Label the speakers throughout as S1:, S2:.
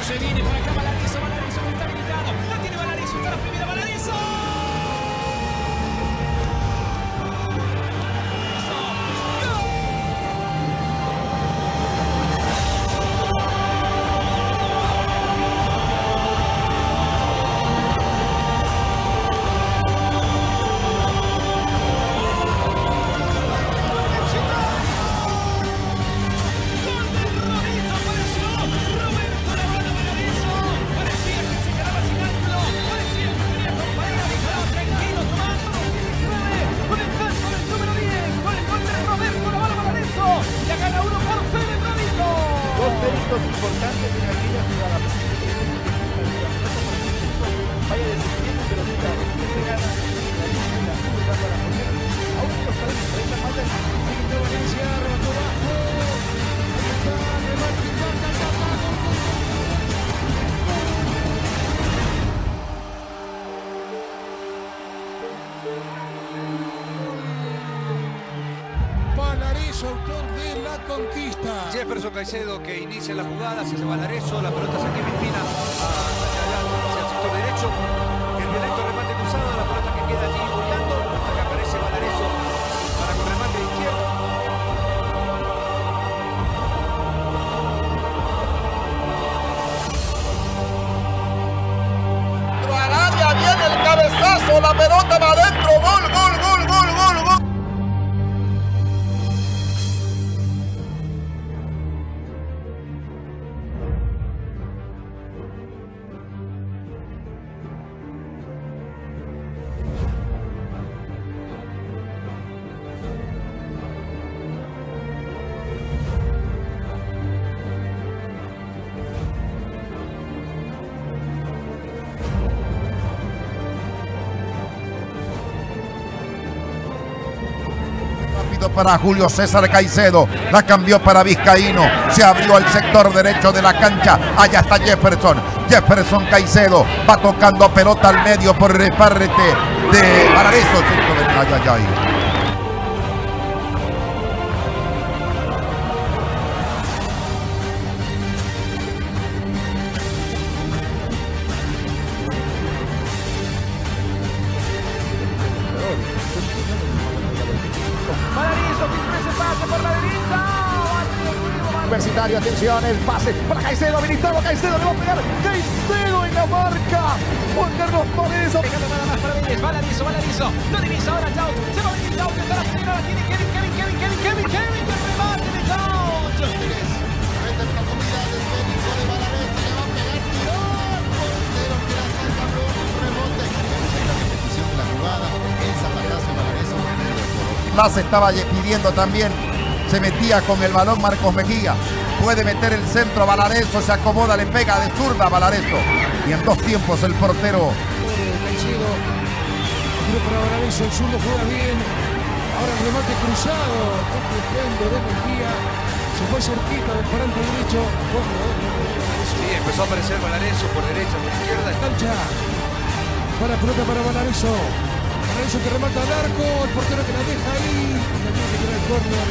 S1: Se viene por acá Valarizo, Valarizo que está habilitado. La tiene Valarizo, está la primera Valarizo.
S2: Importantes en aquella jugada. Vaya decidiendo, pero si se gana la curva para poner a un costado de esa falta de Valencia, remató bajo. Ahí está, remate,
S3: Valarizo, autor de la conquista.
S4: Jefferson Caicedo que inicia la jugada, se hace Valarizo, la pelota se divina hacia el sector derecho. El violento remate cruzado, la pelota que queda allí volando, hasta que aparece Valarizo para con remate izquierdo.
S5: Arabia viene el cabezazo, la pelota va adentro, gol, gol, gol, gol, gol, gol.
S6: Para Julio César Caicedo, la cambió para Vizcaíno, se abrió al sector derecho de la cancha, allá está Jefferson Caicedo, va tocando pelota al medio por el parte de Valarizo,
S5: Universitario, atención, el pase para Caicedo, habilitado, Caicedo le va a pegar, Caicedo en la marca, Juan Carlos Paredes.
S1: Dejando nada más para Vélez, Valarizo, Valarizo, lo divisa ahora Chau, se va a venir Chau, está la primera, la tiene Kevin, el remate de Chau.
S3: Mete en profundidad el técnico de Valarizo, le va a pegar, tirón, portero que la saca, un rebote. En la repetición de la jugada, el zapatazo de Valarizo.
S6: La se estaba pidiendo también. Se metía con el balón Marcos Mejía. Puede meter el centro, Valarizo se acomoda, le pega de zurda a Valarizo. Y en dos tiempos el portero.
S3: Caicedo, tiro para Valarizo, el zurdo juega bien. Ahora el remate cruzado, está flotando de Mejía. Se fue cerquita del parante derecho.
S4: Sí, empezó a aparecer Valarizo por derecha, por izquierda.
S3: Cancha. Para pelota para Valarizo. Valarizo que remata al arco, el portero que la deja ahí. La tiene que tirar el córner.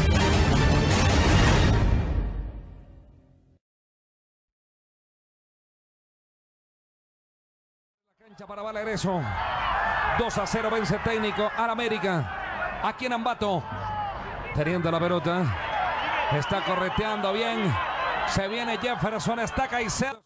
S7: Para Valarizo, 2-0 vence técnico al América, aquí en Ambato, teniendo la pelota, está correteando bien, se viene Jefferson, está Caicedo.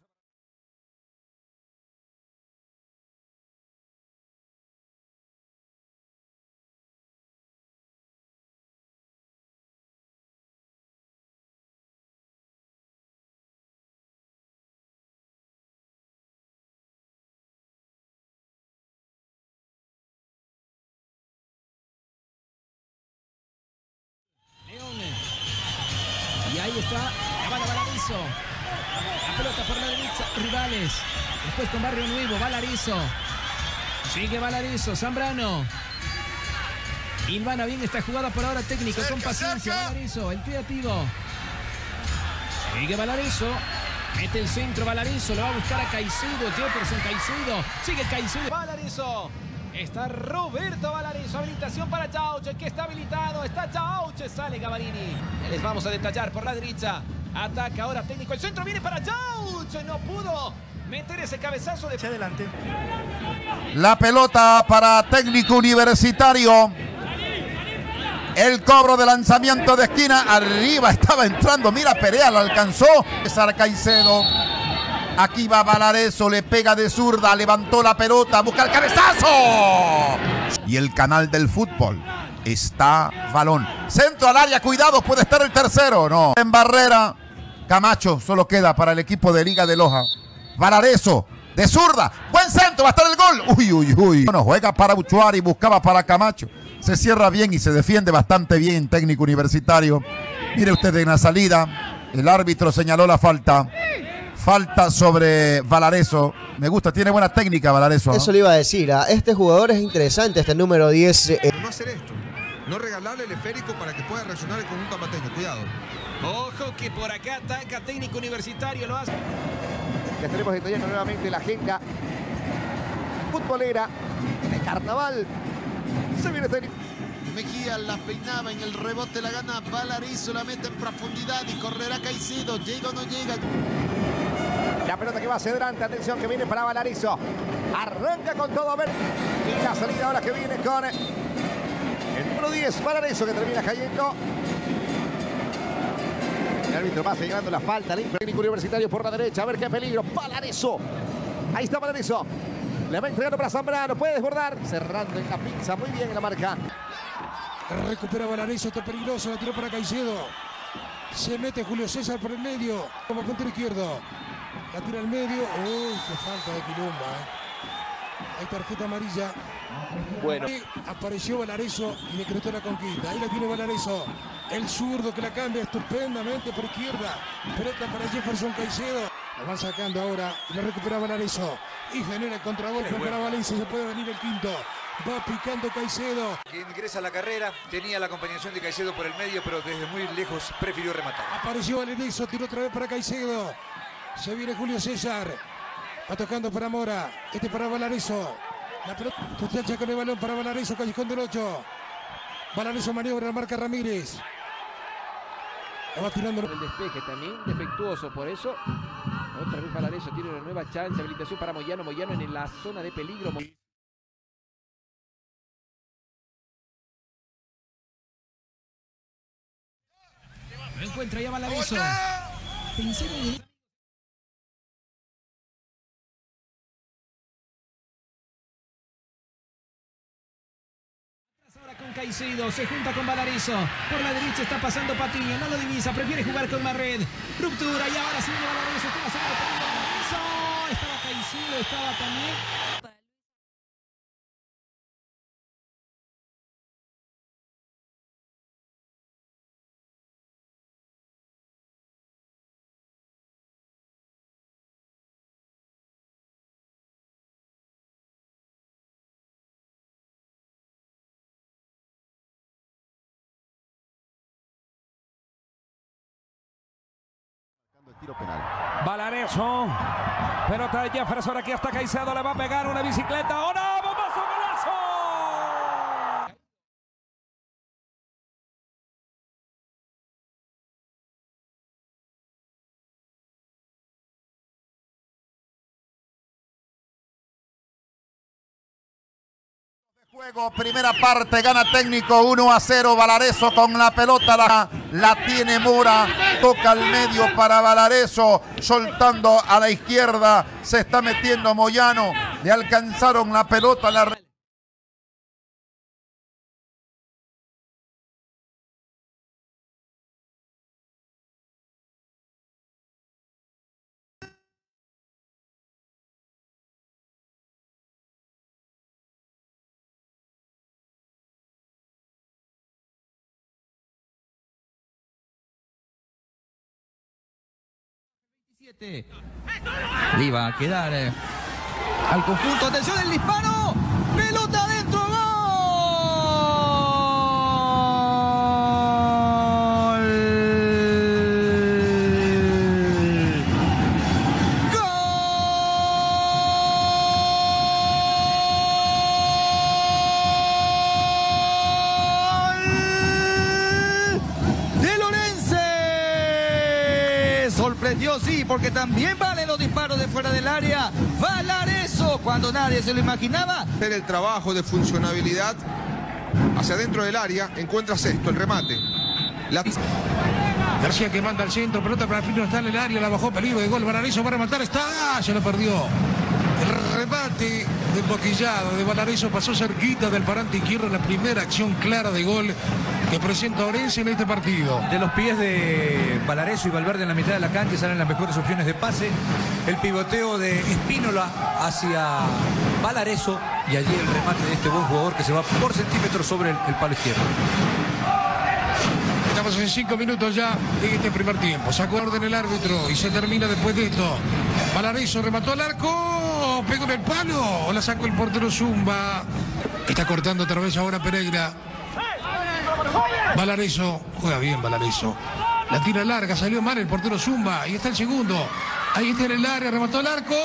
S1: Y ahí está, la bala Valarizo. La pelota por la derecha, rivales. Después con Barrio Nuevo, Valarizo. Sigue Valarizo, Zambrano. Ilvana bien esta jugada por ahora, técnico, con paciencia. Valarizo, el creativo. Sigue Valarizo. Mete el centro Valarizo, lo va a buscar a Caicedo. Jefferson Caicedo. Sigue Caicedo. Valarizo. Está Roberto Valarizo, habilitación para Chauche, que está habilitado, está Chauche, sale Gavarini. Les vamos a detallar por la derecha, ataca ahora técnico, el centro viene para Chauche, no no pudo meter ese cabezazo de
S2: adelante.
S6: La pelota para Técnico Universitario. El cobro de lanzamiento de esquina. Arriba estaba entrando. Mira, Perea lo alcanzó. César Caicedo. Aquí va Valareso. Le pega de zurda. Levantó la pelota. Busca el cabezazo. Y el canal del fútbol. Está balón. Centro al área. Cuidado. Puede estar el tercero. No. En barrera. Camacho. Solo queda para el equipo de Liga de Loja. Valareso. De zurda. Buen centro. Va a estar el gol. Uy, uy, uy. Bueno, juega para Uchuari. Buscaba para Camacho. Se cierra bien y se defiende bastante bien Técnico Universitario. Mire usted en la salida. El árbitro señaló la falta. Falta sobre Valareso. Me gusta, tiene buena técnica Valareso.
S8: Eso le iba a decir. Este jugador es interesante, este número 10.
S9: No hacer esto. No regalarle el esférico para que pueda reaccionar el conjunto amateño. Cuidado.
S1: Ojo que por acá ataca Técnico Universitario. Lo hace.
S5: Ya estaremos detallando nuevamente la agenda futbolera de Carnaval. Se viene Técnico.
S3: Mejía la peinaba, en el rebote la gana Valarizo, la mete en profundidad y correrá Caicedo. ¿Llega o no llega?
S5: La pelota que va hacia adelante, atención que viene para Valarizo. Arranca con todo a ver. Y la salida ahora que viene con el número 10, Valarizo, que termina cayendo. El árbitro va señalando la falta. El Técnico Universitario por la derecha. A ver qué peligro. Valarizo. Ahí está Valarizo. Le va entregando para Zambrano. Puede desbordar. Cerrando en la pinza. Muy bien en la marca.
S10: Recupera Valareso, está peligroso, la tiró para Caicedo. Se mete Julio César por el medio, como puntero izquierdo. La tira al medio. Uy, qué falta de Quilomba. Hay tarjeta amarilla.
S5: Bueno.
S10: Apareció Valareso y decretó la conquista. Ahí la tiene Valareso. El zurdo que la cambia estupendamente por izquierda. Pelota para Jefferson Caicedo. La van sacando ahora y la recupera Valareso. Y genera el contragolpe para Valencia. Se puede venir el quinto. Va picando Caicedo.
S4: Que ingresa a la carrera, tenía la acompañación de Caicedo por el medio, pero desde muy lejos prefirió rematar.
S10: Apareció Valareso, tiró otra vez para Caicedo. Se viene Julio César. Va tocando para Mora. Este para Valareso. La pelota muchacha con el balón para Valareso, callejón del 8. Valareso maniobra, marca Ramírez. La va tirando.
S1: El despeje también, defectuoso, por eso. Otra vez Valareso tiene una nueva chance. Habilitación para Moyano. Moyano en la zona de peligro. No encuentra ya Valareso. Pensé en... Ahora con Caicedo, se junta con Valareso. Por la derecha está pasando Patiño, no lo divisa, prefiere jugar con Marred. Ruptura y ahora sí viene Valareso. Está pasando Valareso. Estaba Caicedo, estaba también.
S5: El tiro penal.
S7: Valareso. Pelota de Jefferson. Aquí hasta Caicedo. Le va a pegar una bicicleta. ¡Oh, no! ¡Bombazo, golazo!
S6: Juego, primera parte, gana Técnico 1-0, Valareso con la pelota, la tiene Mora, toca al medio para Valareso, soltando a la izquierda, se está metiendo Moyano, le alcanzaron la pelota, la...
S11: Le iba a quedar al conjunto. Atención, el disparo. Pelota adentro. ¡Gol! ¡Gol! De Lorense. Sorprendió perdió, sí, porque también valen los disparos de fuera del área. Valareso, cuando nadie se lo imaginaba.
S9: Hacer el trabajo de funcionabilidad hacia dentro del área, encuentras esto, el remate.
S10: García que manda al centro, pelota para Pino, está en el área, la bajó, peligro de gol, Valareso va a rematar, está, se lo perdió. El remate del boquillado de Valareso pasó cerquita del parante izquierdo en la primera acción clara de gol que presenta Orense en este partido.
S4: De los pies de Valareso y Valverde en la mitad de la cancha salen las mejores opciones de pase. El pivoteo de Espínola hacia Valareso y allí el remate de este buen jugador que se va por centímetros sobre el palo izquierdo.
S10: Estamos en 5 minutos ya de este primer tiempo. Sacó orden el árbitro y se termina después de esto. Valareso remató al arco, pegó en el palo, la sacó el portero Zumba. Está cortando otra vez ahora Pereira. Valareso, juega bien Valareso. La tira larga, salió mal el portero Zumba. Ahí está el segundo. Ahí está en el área, remató al arco.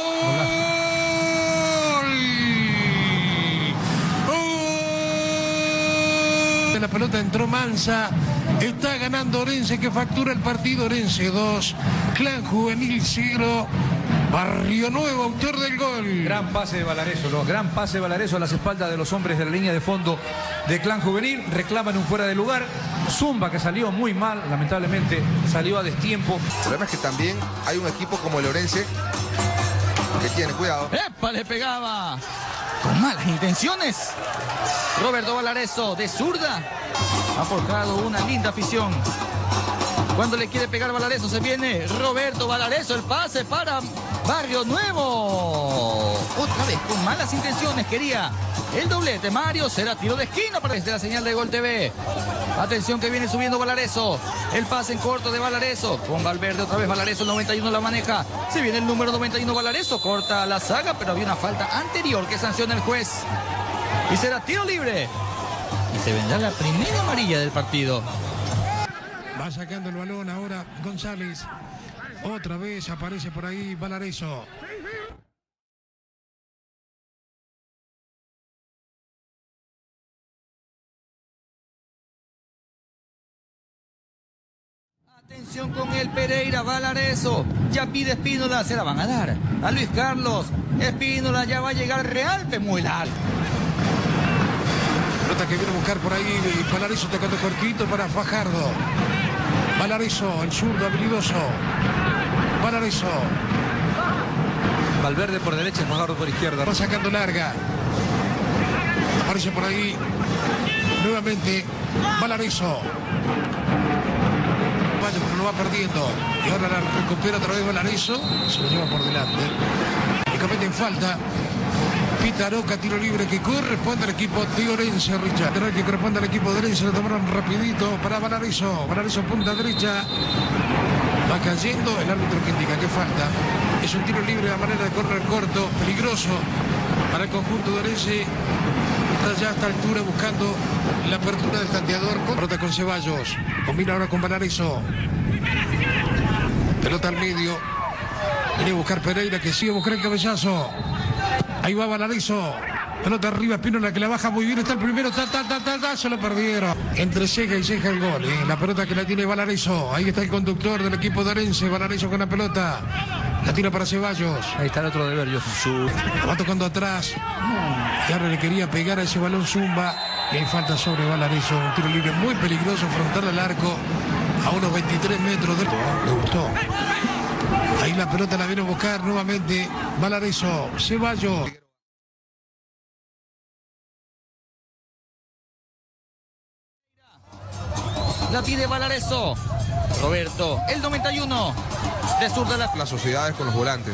S10: La pelota entró mansa. Está ganando Orense, que factura el partido. Orense 2, Clan Juvenil 0. Barrio Nuevo, autor del gol.
S4: Gran pase de Valareso, ¿no? Gran pase de Valareso a las espaldas de los hombres de la línea de fondo de Clan Juvenil. Reclaman un fuera de lugar. Zumba, que salió muy mal, lamentablemente salió a destiempo.
S9: El problema es que también hay un equipo como el Orense que tiene, cuidado.
S11: ¡Epa! Le pegaba con malas intenciones. Roberto Valareso de zurda ha forjado una linda afición. Cuando le quiere pegar Valareso se viene Roberto Valareso, el pase para Barrio Nuevo. Otra vez con malas intenciones quería el doblete. Mario, será tiro de esquina para desde la señal de Gol TV. Atención que viene subiendo Valareso. El pase en corto de Valareso. Con Valverde otra vez Valareso, el 91 la maneja. Se viene el número 91 Valareso. Corta la saga, pero había una falta anterior que sanciona el juez. Y será tiro libre. Y se vendrá la primera amarilla del partido.
S10: Va sacando el balón ahora González. Otra vez aparece por ahí Valareso.
S11: Atención con el Pereira, Valareso. Ya pide Espínola, se la van a dar a Luis Carlos. Espínola ya va a llegar Real Pemuelar.
S10: Pelota que viene a buscar por ahí Valareso tocando cortito para Fajardo. Valareso, el zurdo habilidoso. Valareso.
S4: Valverde por derecha, Fajardo por izquierda.
S10: Va sacando larga. Aparece por ahí nuevamente Valareso. Pero lo va perdiendo. Y ahora la recupera otra vez Valareso. Se lo lleva por delante. Y cometen falta. Pitaroca, tiro libre que corresponde al equipo de Orense, Richard. Que corresponde al equipo de Orense, lo tomaron rapidito para Valareso. Valareso punta derecha. Va cayendo, el árbitro que indica que falta. Es un tiro libre a manera de córner corto, peligroso para el conjunto de Orense. Está ya a esta altura buscando la apertura del tanteador. Pelota con Ceballos. Combina ahora con Valareso. Pelota al medio. Viene a buscar Pereira, que sigue a buscar el cabezazo. Ahí va Valareso. Pelota arriba, Espínola que la baja muy bien. Está el primero. Se lo perdieron. Entre ceja y ceja el gol. La pelota que la tiene Valareso. Ahí está el conductor del equipo de Orense. Valareso con la pelota. La tira para Ceballos.
S4: Ahí está el otro de Berrios.
S10: La va tocando atrás. Y ahora le quería pegar a ese balón Zumba. Y hay falta sobre Valareso. Un tiro libre muy peligroso. Frontal al arco. A unos 23 metros del... Le gustó. Ahí la pelota la viene a buscar nuevamente Valareso. Ceballos.
S11: La pide Valareso. Roberto, el 91. De zurda
S9: las sociedades con los volantes.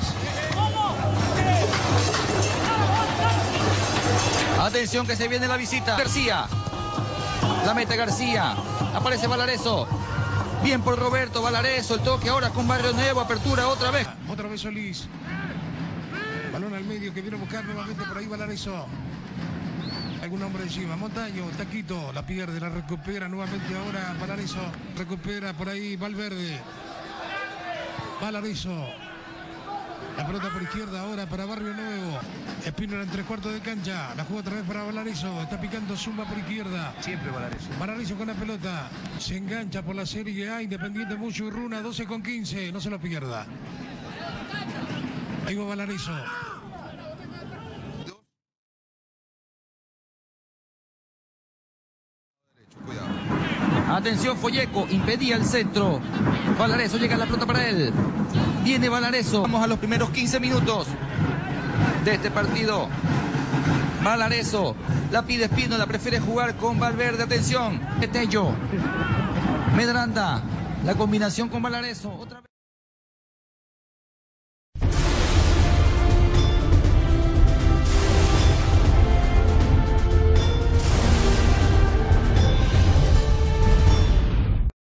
S11: Atención que se viene la visita. García. La mete García. Aparece Valareso. Bien por Roberto Valareso. El toque ahora con Barrio Nuevo. Apertura otra vez.
S10: Otra vez Solís. Balón al medio que viene a buscar nuevamente por ahí Valareso. Algún hombre encima. Montaño, Taquito. La pierde, la recupera nuevamente ahora Valareso. Recupera por ahí Valverde. Valareso. La pelota por izquierda ahora para Barrio Nuevo. Espínola en 3/4 de cancha. La juega otra vez para Valarizo. Está picando Zumba por izquierda.
S4: Siempre Valarizo.
S10: Valarizo con la pelota. Se engancha por la Serie A. Independiente Muchurruna. 12:15. No se lo pierda. Ahí va Valarizo.
S11: Atención, Folleco, impedía el centro. Valareso, llega la pelota para él. Viene Valareso. Vamos a los primeros 15 minutos de este partido. Valareso, la pide Espínola, prefiere jugar con Valverde. Atención, Tello. Medranda, la combinación con Valareso. Otra vez.